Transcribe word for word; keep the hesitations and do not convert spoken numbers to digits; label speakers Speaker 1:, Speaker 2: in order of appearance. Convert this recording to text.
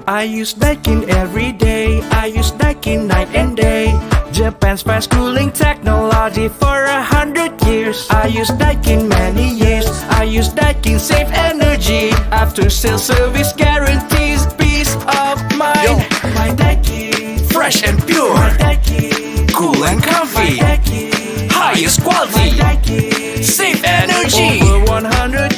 Speaker 1: I use Daikin every day. I use Daikin night and day. Japan's fast cooling technology for a hundred years. I use Daikin many years. I use Daikin save energy. After sales service guarantees peace of mind.
Speaker 2: Yo.
Speaker 1: My Daikin,
Speaker 2: Fresh and pure,
Speaker 1: my Daikin,
Speaker 2: cool and
Speaker 1: my
Speaker 2: comfy,
Speaker 1: Daikin,
Speaker 2: highest
Speaker 1: my
Speaker 2: quality,
Speaker 1: Daikin.
Speaker 2: save energy.
Speaker 1: Over one hundred